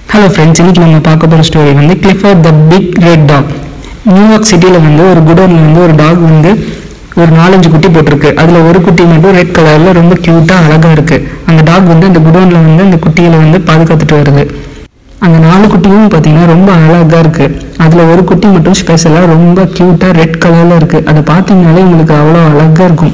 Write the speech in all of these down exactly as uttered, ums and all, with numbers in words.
Hello friends, இன்றைக்கி நம்ம பார்க்க போகிற ஸ்டோரி வந்து Clifford the big red dog. New York சிட்டியில் வந்து ஒரு குடோனில் வந்து ஒரு டாக் வந்து ஒரு நாலஞ்சு குட்டி போட்டிருக்கு. அதில் ஒரு குட்டி மட்டும் ரெட் கலரில் ரொம்ப க்யூட்டாக அழகாக இருக்குது. அந்த டாக் வந்து அந்த குடோனில் வந்து அந்த குட்டிகளை வந்து பாதுகாத்துட்டு வருது. அந்த நாலு குட்டியும் பார்த்தீங்கன்னா ரொம்ப அழகாக இருக்குது. அதில் ஒரு குட்டி மட்டும் ஸ்பெஷலாக ரொம்ப க்யூட்டாக ரெட் கலரில் இருக்குது. அதை பார்த்தீங்கனாலே உங்களுக்கு அவ்வளோ அழகாக இருக்கும்.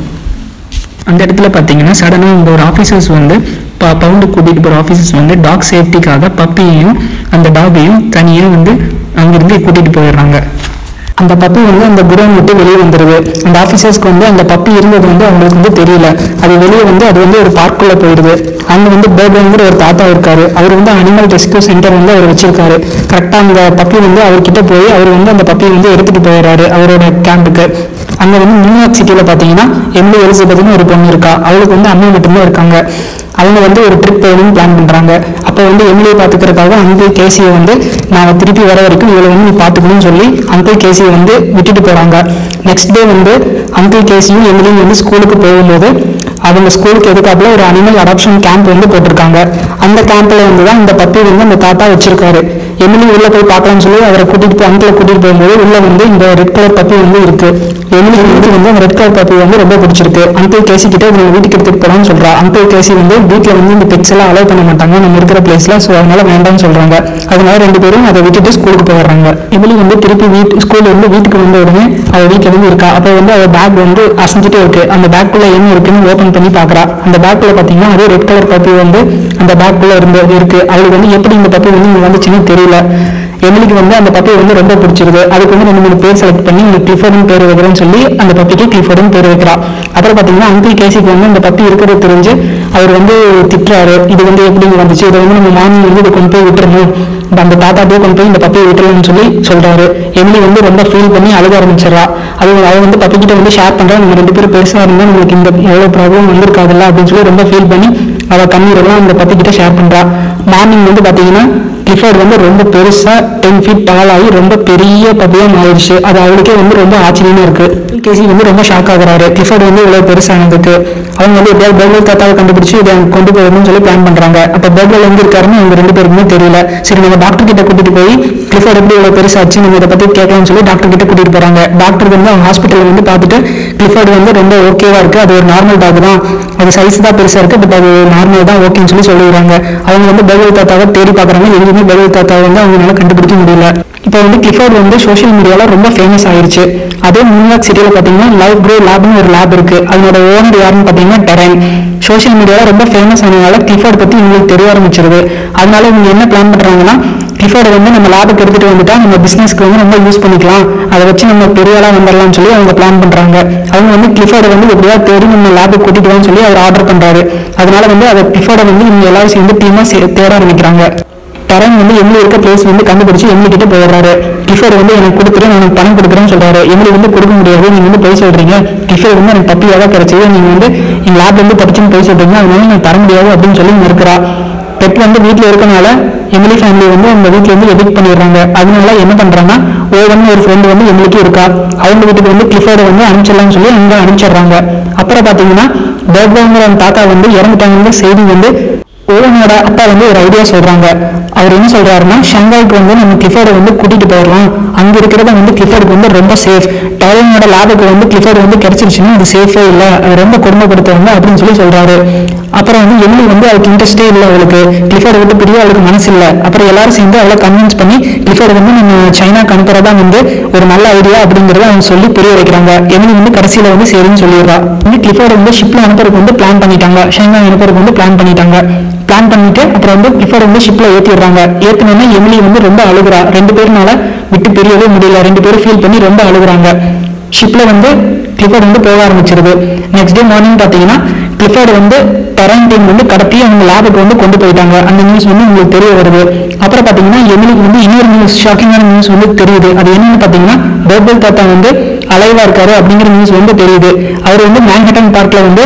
அந்த இடத்துல பார்த்தீங்கன்னா சடனாக இந்த ஒரு ஆஃபீஸர்ஸ் வந்து ப பவுண்டு கூட்டிகிட்டு போகிற ஆஃபீஸர்ஸ் வந்து டாக் சேஃப்டிக்காக பப்பியையும் அந்த டாகையும் தனியாக வந்து அங்கேருந்து கூட்டிகிட்டு போயிடுறாங்க. அந்த பப்பி வந்து அந்த குடோன் விட்டு வெளியே வந்துடுது. அந்த ஆஃபீஸர்ஸ்க்கு வந்து அந்த பப்பி இருந்தது வந்து அவங்களுக்கு வந்து தெரியல. அது வெளியே வந்து அது வந்து ஒரு பார்க்குள்ளே போயிடுது. அங்கே வந்து பேர்டுங்கிற ஒரு தாத்தா இருக்காரு. அவர் வந்து அனிமல் ரெஸ்கியூ சென்டர் வந்து அவர் வச்சிருக்காரு. கரெக்டாக அந்த பப்பி வந்து அவர்கிட்ட போய் அவர் வந்து அந்த பப்பியை வந்து எடுத்துகிட்டு போயிடுறாரு அவரோட கேம்புக்கு. அங்கே வந்து நியூயார்க் சிட்டியில் பார்த்தீங்கன்னா எம்லி எலிசபெத்னு ஒரு பொண்ணு இருக்கா. அவளுக்கு வந்து அம்மா மட்டும்தான் இருக்காங்க. அவங்க வந்து ஒரு ட்ரிப் போகணும்னு பிளான் பண்ணுறாங்க. அப்போ வந்து எம்லியை பார்த்துக்கிறதுக்காக அங்கிள் கேசியை வந்து நான் திருப்பி வர வரைக்கும் இவளை வந்து நீ பார்த்துக்கணும்னு சொல்லி அங்கிள் கேசியை வந்து விட்டுட்டு போகிறாங்க. நெக்ஸ்ட் டே வந்து அங்கிள் கேசியும் எம்லியும் வந்து ஸ்கூலுக்கு போகும்போது அவங்க ஸ்கூலுக்கு எதுக்காப்புல ஒரு அனிமல் அடாப்ஷன் கேம்ப் வந்து போட்டிருக்காங்க. அந்த கேம்பில் வந்து தான் இந்த பப்பி வந்து அந்த தாத்தா வச்சிருக்காரு. எமிலி உள்ள போய் பார்க்கலாம்னு சொல்லி அவரை கூட்டிட்டு போய் அங்கிளை கூட்டிட்டு போகும்போது உள்ள வந்து இந்த ரெட் கலர் பப்பி வந்து இருக்கு. எமிலி வந்து வந்து அந்த ரெட் கலர் பப்பி வந்து ரொம்ப பிடிச்சிருக்கு. அங்கிள் கேசி கிட்ட இவங்க வீட்டுக்கு எடுத்துட்டு போகலான்னு சொல்றா. அங்கிள் கேசி வந்து வீட்டில் வந்து இந்த பெட்ஸ் எல்லாம் அலோவ் பண்ண மாட்டாங்க நம்ம இருக்கிற பிளேஸ்ல. ஸோ அதனால வேண்டாம்னு சொல்றாங்க. அதனால ரெண்டு பேரும் அதை விட்டுட்டு ஸ்கூலுக்கு போயிடுறாங்க. எமிலி வந்து திருப்பி வீட்டு ஸ்கூல்ல இருந்து வீட்டுக்கு வந்த உடனே அவள் வீட்டில் வந்து இருக்கா. அப்போ வந்து அவள் பேக் வந்து அசைஞ்சிட்டே இருக்கு. அந்த பேக்குள்ள என்ன இருக்குன்னு ஓப்பன் பண்ணி பாக்குறா. அந்த பேக்குள்ள பாத்தீங்கன்னா அதே ரெட் கலர் பப்பி வந்து அந்த பேக்குள்ள இருந்து இருக்கு. அவளுக்கு வந்து எப்படி இந்த பப்பி வந்து இங்க வந்துச்சுன்னு தெரியல. எமிலிக்கு வந்து அந்த பப்பி வந்து ரொம்ப பிடிச்சிருக்கு. அதுக்கு வந்து ரெண்டு மூணு பேர் செலக்ட் பண்ணி இந்த கிளிஃபோர்டுன்னு பேர் வைக்கிறேன்னு சொல்லி அந்த பப்பிக்கு கிளிஃபோர்டுன்னு பேர் வைக்கிறா. அப்புறம் பாத்தீங்கன்னா அங்கிள் கேசிக்கு வந்து அந்த பப்பி இருக்கிறது தெரிஞ்சு அவர் வந்து திட்டுறாரு. இது வந்து எப்படி வந்துச்சு, இதை வந்து நம்ம மார்னிங் வந்து இதை கொண்டு போய் விட்டுறணும், அந்த தாத்தாட்டே கொண்டு போய் இந்த பப்பியை விட்டுறணும்னு சொல்லி சொல்றாரு. எமிலி வந்து ரொம்ப ஃபீல் பண்ணி அழுக ஆரம்பிச்சிடறா. அது அவ வந்து பப்பி கிட்ட வந்து ஷேர் பண்றா. நம்ம ரெண்டு பேரும் பெருசா இருந்தா நம்மளுக்கு இந்த எவ்வளவு ப்ராப்ளம் வந்திருக்காதுல்ல அப்படின்னு சொல்லி ரொம்ப ஃபீல் பண்ணி அவள் கண்ணீரெல்லாம் அந்த பப்பி கிட்ட ஷேர் பண்றா. மார்னிங் வந்து பாத்தீங்கன்னா கிளிஃபோர்ட் வந்து ரொம்ப பெருசா டென் ஃபீட் டால் ஆகி ரொம்ப பெரிய பப்பியா மாறிடுச்சு. அது அவளுக்கே வந்து ரொம்ப ஆச்சரியமா இருக்கு. கேசி வந்து ரொம்ப ஷாக் ஆகுறாரு. கிளிஃபோர்ட் வந்து இவ்வளவு பெருசானதுக்கு. அவங்க வந்து எப்படியாவது பெர்கல் தாத்தாவை கண்டுபிடிச்சு இதை கொண்டு போயிடணும்னு சொல்லி பிளான் பண்றாங்க. அப்ப பெர்கல் எங்க இருக்காருன்னு அவங்க ரெண்டு பேருக்குமே தெரியல. சரி, நம்ம டாக்டர் கிட்ட கூட்டிட்டு போய் கிளிஃபோர்ட் எப்படி இவ்வளவு பெருசாச்சு நம்ம இதை பத்தி கேட்கலாம்னு சொல்லி டாக்டர் கிட்ட கூட்டிட்டு போறாங்க. டாக்டர் வந்து அவங்க ஹாஸ்பிட்டல் வந்து பார்த்துட்டு கிளிஃபோர்ட் வந்து ரொம்ப ஓகேவா இருக்கு, அது ஒரு நார்மல் டாக் தான், அது சைஸ் தான் பெருசா இருக்கு, பட் அது நார்மல் தான் ஓகேன்னு சொல்லி சொல்லிடுறாங்க. அவங்க வந்து பெர்கல் தாத்தாவை தேடி பாக்குறாங்க. எங்கேயுமே பெர்கல் தாத்தாவை வந்து அவங்களால கண்டுபிடிக்க முடியல. இப்போ வந்து கிளிஃபோர்ட் வந்து சோஷியல் மீடியால ரொம்ப ஃபேமஸ் ஆயிருச்சு. அதே நியூயார்க் சிட்டியில பாத்தீங்கன்னா லைவ் க்ரோ லேப்னு ஒரு லேப் இருக்கு. அதனோட ஓனர் யாருன்னு பாத்தீங்கன்னா டெரைன். சோஷியல் மீடியால ரொம்ப ஃபேமஸ் ஆனதுனால கிளிஃபோர்ட் பத்தி இவங்களுக்கு தெரிய ஆரம்பிச்சிருது. அதனால இவங்க என்ன பிளான் பண்றாங்கன்னா, கிளிஃபோர்ட் வந்து நம்ம லேபுக்கு எடுத்துட்டு வந்துட்டா நம்ம பிசினஸ்க்கு வந்து ரொம்ப யூஸ் பண்ணிக்கலாம், அதை வச்சு நம்ம பெரிய ஆளா வந்துடலாம்னு சொல்லி அவங்க பிளான் பண்றாங்க. அவங்க வந்து கிளிஃபோர்டை வந்து எப்படியா தேடி நம்ம லேபுக்கு கூட்டிட்டு வான்னு சொல்லி அவர் ஆர்டர் பண்றாரு. அதனால வந்து அதை கிளிஃபோர்டை வந்து இவங்க எல்லாரும் சேர்ந்து டீமா தேட ஆரம்பிக்கிறாங்க. டெரைன் வந்து எம்லி இருக்க பிளேஸ் வந்து கண்டுபிடிச்சு எம்லி கிட்ட போயிடுறாரு. கிளிஃபோர்ட் வந்து எனக்கு கொடுத்துட்டு நான் பணம் கொடுக்குறேன்னு சொல்றாரு. எம்லி வந்து கொடுக்க முடியாது, நீங்க வந்து போய் சொல்றீங்க, கிளிஃபோர்ட் வந்து எனக்கு பப்பியாக தான் கிடைச்சது, நீங்க வந்து எங்க லேப்ல இருந்து படிச்சுன்னு போய் சொல்றீங்க, அதனால நான் தர முடியாது அப்படின்னு சொல்லி மறுக்கிறா. பெட் வந்து வீட்டில் இருக்கனால எமிலி ஃபேமிலி வந்து அந்த வீட்டில் இருந்து எவிக்ட் பண்ணிடுறாங்க. அதனால என்ன பண்றாங்கன்னா, ஓவன் ஒரு ஃப்ரெண்டு வந்து எமிலிக்கு இருக்கா. அவங்க வீட்டுக்கு வந்து கிளிஃபோர்டை வந்து அனுப்பிச்சிடலாம்னு சொல்லி அங்கே அனுப்பிச்சிடுறாங்க. அப்புறம் பாத்தீங்கன்னா பேர்கோங்கிற தாத்தா வந்து இறந்துட்டாங்க செய்தி வந்து ஓவனோட அப்பா வந்து ஒரு ஐடியா சொல்றாங்க. அவர் என்ன சொல்றாருன்னா, ஷங்காய்க்கு வந்து நம்ம கிளிஃபோர்டை வந்து கூட்டிட்டு போயிடலாம், அங்க இருக்கிறத வந்து கிளிஃபோர்டுக்கு வந்து ரொம்ப சேஃப், டெரைனோட லேபுக்கு வந்து கிளிஃபோர்டு வந்து கிடைச்சிருச்சுன்னா அது சேஃபே இல்லை, அது ரொம்ப கொடுமைப்படுத்துவாங்க அப்படின்னு சொல்லி சொல்றாரு. அப்புறம் வந்து எம்லி வந்து அவளுக்கு இன்ட்ரெஸ்டே இல்லை, அவளுக்கு கிளிஃபோர்டை விட்டு பிரிய அவளுக்கு மனசு இல்லை. அப்புறம் எல்லாரும் சேர்ந்து அவளை கன்வின்ஸ் பண்ணி கிளிஃபோர்டு வந்து நம்ம சைனாக்கு அனுப்புறதா வந்து ஒரு நல்ல ஐடியா அப்படிங்கறத அவங்க சொல்லி புரிய வைக்கிறாங்க. எம்லி வந்து கடைசியில வந்து சரின்னு சொல்லிடுறா. வந்து கிளிஃபோர்டு வந்து ஷிப்ல அனுப்புறதுக்கு வந்து பிளான் பண்ணிட்டாங்க, சைனா அனுப்புறதுக்கு வந்து பிளான் பண்ணிட்டாங்க. பிளான் பண்ணிட்டு அப்புறம் வந்து கிளிஃபோர்ட் வந்து ஷிப்ல ஏத்திடுறாங்க. ஏத்தினோன்னா எமிலி வந்து ரொம்ப அழுகுறா. ரெண்டு பேருனால விட்டு பிரியவே முடியல. ரெண்டு பேரும் ஃபீல் பண்ணி ரொம்ப அழுகுறாங்க. ஷிப்ல வந்து கிளிஃபோர்ட் வந்து போக ஆரம்பிச்சிருது. நெக்ஸ்ட் டே மார்னிங் பாத்தீங்கன்னா கிளிஃபோர்ட் வந்து டெரைன் டீம் வந்து கடத்தி அவங்க லேபுக்கு வந்து கொண்டு போயிட்டாங்க. அந்த நியூஸ் வந்து உங்களுக்கு தெரிய வருது. அப்புறம் பாத்தீங்கன்னா எமிலிக்கு வந்து இன்னொரு நியூஸ், ஷாக்கிங்கான நியூஸ் வந்து தெரியுது. அது என்னன்னு பாத்தீங்கன்னா பெர்கல் தாத்தா வந்து அலைவா இருக்காரு அப்படிங்கிற நியூஸ் வந்து தெரியுது. அவர் வந்து மேன்ஹட்டன் பார்க்ல வந்து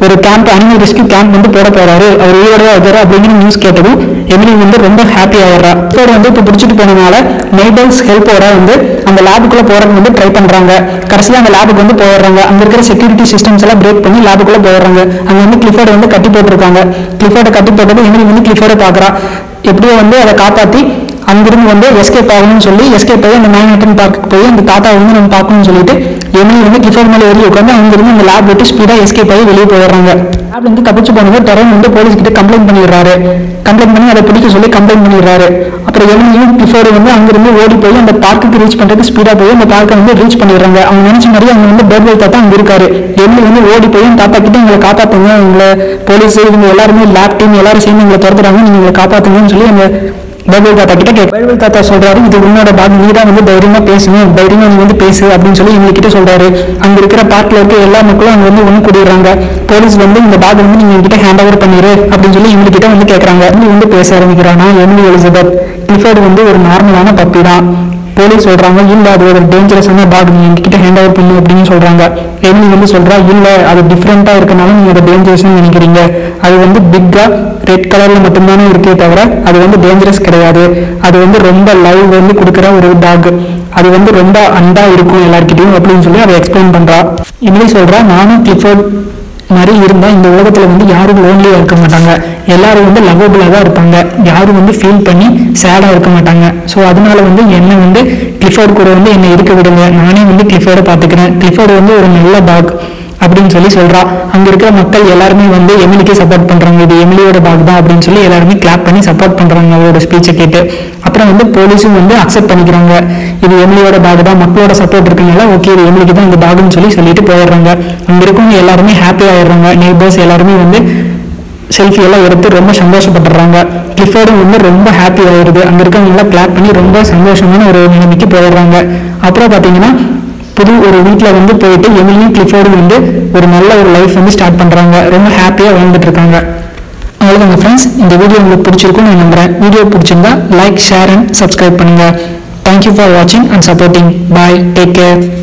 ஒரு கேம்ப் அனிமல் ரெஸ்கியூ கேம்ப் வந்து போட போறாரு, அவர் உயிரோட இருக்காரு அப்படிங்கிற நியூஸ் கேட்டதும் எமிலி வந்து ரொம்ப ஹாப்பி ஆயிடுறா. கிளிஃபோர்டு வந்து இப்போ பிடிச்சிட்டு போனதுனால நெய்பர்ஸ் ஹெல்ப்போட வந்து அந்த லேபுக்குள்ள போறதுக்கு வந்து ட்ரை பண்றாங்க. கடைசியில் அந்த லேபுக்கு வந்து போயிடுறாங்க. அங்க இருக்கிற செக்யூரிட்டி சிஸ்டம்ஸ் எல்லாம் பிரேக் பண்ணி லேபுக்குள்ள போயிடுறாங்க. அங்க வந்து கிளிஃபோர்டு வந்து கட்டி போட்டிருக்காங்க. கிளிஃபோர்டை கட்டி போட்டது எமிலி வந்து கிளிஃபோர்டை பாக்குறா. எப்படியோ வந்து அதை காப்பாத்தி அங்கிருந்து வந்து எஸ்கேப் ஆகணும்னு சொல்லி எஸ்கேப் ஆகி அந்த மேன்ஹட்டன் பார்க்கு போய் அந்த தாத்தாவை வந்து நம்ம பார்க்கணும்னு சொல்லிட்டு எமிலி வந்து கிளிஃபோர்டு மேலே ஏறி உட்காந்து அங்கிருந்து அந்த லேப் விட்டு ஸ்பீடா எஸ்கேப் ஆகி வெளியே போயிடுறாங்க. லேப்ல இருந்து தப்பிச்சு போனது டெரன் வந்து போலீஸ் கிட்ட கம்ப்ளைண்ட் பண்ணிடுறாரு. கம்ப்ளைண்ட் பண்ணி அதை பிடிக்க சொல்லி கம்ப்ளைண்ட் பண்ணிடுறாரு. அப்புறம் எமிலியும் கிளிஃபோர்டு வந்து அங்கிருந்து ஓடி போய் அந்த பார்க்குக்கு ரீச் பண்றதுக்கு ஸ்பீடா போய் அந்த பார்க்கை வந்து ரீச் பண்ணிடுறாங்க. அவங்க நினைச்ச மாதிரி அவங்க வந்து பேர்வெல் தாத்தா அங்க இருக்காரு. எமிலி வந்து ஓடி போய் தாத்தா கிட்ட எங்களை காப்பாத்துங்க, எங்களை போலீஸ் இவங்க எல்லாருமே லேப் டீம் எல்லாரும் சேர்ந்து எங்களை துரத்துறாங்க, நீங்க எங்களை காப்பாத்துங்கன்னு சொல்லி அந்த பைபிள் தாத்தா கிட்ட கேட்க பைபிள் தாத்தா சொல்றாரு, இது உன்னோட பாக், நீ தான் வந்து தைரியமா பேசணும், தைரியமா நீ வந்து பேசு அப்படின்னு சொல்லி இவங்க கிட்ட சொல்றாரு. அங்க இருக்கிற பார்க்ல இருக்க எல்லா மக்களும் அங்க வந்து ஒண்ணு கூடிடுறாங்க. போலீஸ் வந்து இந்த பாக் வந்து நீங்க என்கிட்ட ஹேண்ட் ஓவர் பண்ணிரு அப்படின்னு சொல்லி இவங்க கிட்ட வந்து கேட்கறாங்க. இவங்க வந்து பேச ஆரம்பிக்கிறானா எமிலி எலிசபெத், கிளிஃபோர்டு வந்து ஒரு நார்மலான பப்பி தான். போலீஸ் சொல்றாங்க இல்ல அது ஒரு டேஞ்சரஸான டாக், நீ என்கிட்ட ஹேண்ட் ஓவர் பண்ணு அப்படின்னு சொல்றாங்க. எமிலி வந்து சொல்றா இல்ல அது டிஃப்ரெண்டா இருக்கனால நீங்க அதை டேஞ்சரஸ்னு நினைக்கிறீங்க, அது வந்து பிக்கா ரெட் கலர்ல மட்டும்தானே இருக்கே தவிர அது வந்து டேஞ்சரஸ் கிடையாது, அது வந்து ரொம்ப லைவ் வந்து கொடுக்குற ஒரு டாக், அது வந்து ரொம்ப அன்பா இருக்கும் எல்லார்கிட்டையும் அப்படின்னு சொல்லி அதை எக்ஸ்பிளைன் பண்றா. எமிலி சொல்றா நானும் கிளிஃபோர்ட் மாதிரி இருந்தா இந்த உலகத்துல வந்து யாரும் லோன்லியா இருக்க மாட்டாங்க, எல்லாரும் வந்து லவ்வபிளா தான் இருப்பாங்க, யாரும் வந்து ஃபீல் பண்ணி சேடா இருக்க மாட்டாங்க. ஸோ அதனால வந்து என்னை வந்து கிளிஃபோர்டு கூட வந்து என்னை இருக்க விடுங்க, நானே வந்து கிளிஃபோர்டை பாத்துக்கிறேன், கிளிஃபோர்டு வந்து ஒரு நல்ல டாக் அப்படின்னு சொல்லி சொல்றா. அங்க இருக்கிற மக்கள் எல்லாருமே வந்து எமிலிக்கு சப்போர்ட் பண்றாங்க, இது எமிலியோட டாக் தான் அப்படின்னு சொல்லி எல்லாருமே கிளாப் பண்ணி சப்போர்ட் பண்றாங்க அவரோட ஸ்பீச்சை கேட்டு. அப்புறம் வந்து போலீஸும் வந்து அக்செப்ட் பண்ணிக்கிறாங்க, இது எமிலியோட டாக் தான், மக்களோட சப்போர்ட் இருக்கனால ஓகே இது எமிலிக்கு தான் இந்த டாக்னு சொல்லி சொல்லிட்டு போயிடுறாங்க. அங்க இருக்கவங்க எல்லாருமே ஹாப்பி ஆயிடுறாங்க. நெய்பர்ஸ் எல்லாருமே வந்து செல்ஃபி எல்லாம் எடுத்து ரொம்ப சந்தோஷப்படுறாங்க. கிளிஃபோர்டும் வந்து ரொம்ப ஹாப்பி ஆயிடுது. அங்க இருக்கவங்க எல்லாம் கிளாப் பண்ணி ரொம்ப சந்தோஷமான ஒரு நிலைமைக்கு போயிடுறாங்க. அப்புறம் பாத்தீங்கன்னா புது ஒரு வீட்டில் வந்து போயிட்டு எமிலியும் கிளிஃபோர்டும் வந்து ஒரு நல்ல ஒரு லைஃப் வந்து ஸ்டார்ட் பண்றாங்க, ரொம்ப ஹாப்பியா வாழ்ந்துட்டு இருக்காங்க. அவ்வளோதாங்க ஃப்ரெண்ட்ஸ், இந்த வீடியோ உங்களுக்கு பிடிச்சிருக்கும்னு நான் நம்புறேன். வீடியோ பிடிச்சிருந்தா லைக், ஷேர் அண்ட் சப்ஸ்கிரைப் பண்ணுங்க. தேங்க்யூ ஃபார் வாட்சிங் and supporting. Bye, take care.